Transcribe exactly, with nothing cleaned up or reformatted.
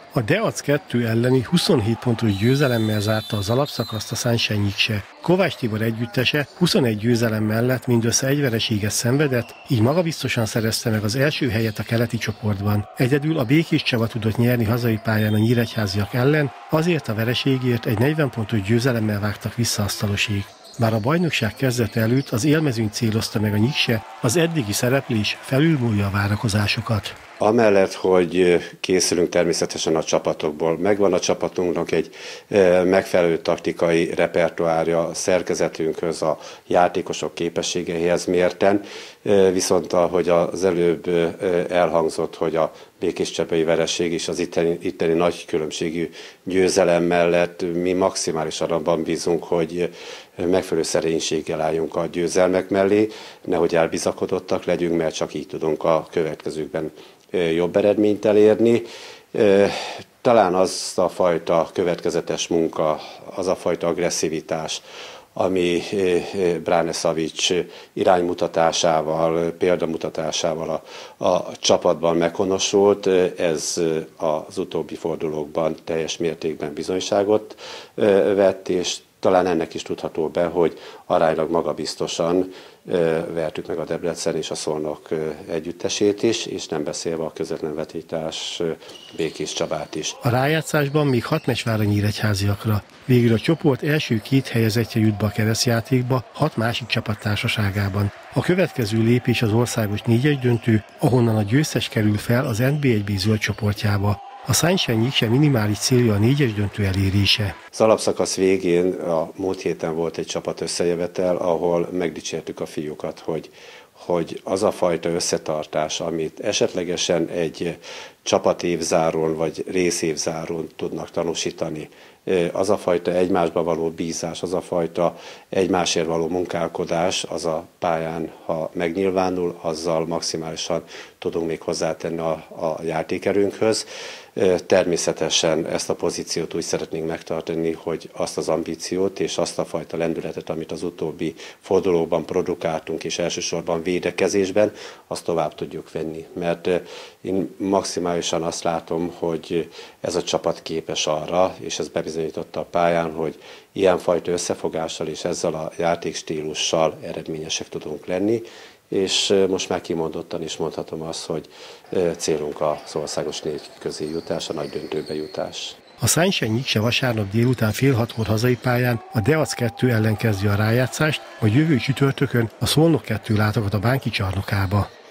A Deac kettő elleni huszonhét pontos győzelemmel zárta az alapszakaszt a Sunshine Nyikse. Kovács Tibor együttese huszonegy győzelem mellett mindössze egy vereséget szenvedett, így magabiztosan szerezte meg az első helyet a keleti csoportban. Egyedül a Békés Csaba tudott nyerni hazai pályán a nyíregyháziak ellen, azért a vereségért egy negyven pontos győzelemmel vágtak vissza asztalosék. Bár a bajnokság kezdete előtt az élmezőnyt célozta meg a Nyikse, az eddigi szereplés felülmúlja a várakozásokat. Amellett, hogy készülünk természetesen a csapatokból, megvan a csapatunknak egy megfelelő taktikai repertoárja a szerkezetünkhöz, a játékosok képességeihez mérten, viszont ahogy az előbb elhangzott, hogy a békéscsebai vereség és az itteni, itteni nagy különbségű győzelem mellett mi maximálisan abban bízunk, hogy megfelelő szerénységgel álljunk a győzelmek mellé, nehogy elbizakodottak legyünk, mert csak így tudunk a következőkben jobb eredményt elérni. Talán az a fajta következetes munka, az a fajta agresszivitás, ami Brane Savic iránymutatásával, példamutatásával a, a csapatban meghonosult, ez az utóbbi fordulókban teljes mértékben bizonyságot vett, és talán ennek is tudható be, hogy aránylag magabiztosan vertük meg a Debrecen és a Szolnok együttesét is, és nem beszélve a közvetlen vetélytárs Békés Csabát is. A rájátszásban még hat meccs vár a nyíregyháziakra. Végül a csoport első két helyezettje jut be a keresztjátékba, hat másik csapat társaságában. A következő lépés az országos négyes döntő, ahonnan a győztes kerül fel az en bé egy bé zöld csoportjába. A Sunshine Nyikse minimális célja a négyes döntő elérése. Az alapszakasz végén a múlt héten volt egy csapat összejövetel, ahol megdicsértük a fiúkat, hogy, hogy az a fajta összetartás, amit esetlegesen egy csapatévzárón vagy részévzárón tudnak tanúsítani, az a fajta egymásba való bízás, az a fajta egymásért való munkálkodás, az a pályán, ha megnyilvánul, azzal maximálisan tudunk még hozzátenni a, a játékerőnkhöz. Természetesen ezt a pozíciót úgy szeretnénk megtartani, hogy azt az ambíciót és azt a fajta lendületet, amit az utóbbi fordulóban produkáltunk, és elsősorban védekezésben, azt tovább tudjuk venni. Mert én maximálisan azt látom, hogy ez a csapat képes arra, és ez bebizonyította a pályán, hogy ilyenfajta összefogással és ezzel a játékstílussal eredményesek tudunk lenni, és most már kimondottan is mondhatom azt, hogy célunk az országos négy közé jutás, a nagy döntőbe jutás. A Sunshine Nyikse vasárnap délután fél hatkor hazai pályán a Deac kettő ellen kezdi a rájátszást, majd jövő csütörtökön a Szolnok kettő látogat a Bánki csarnokába.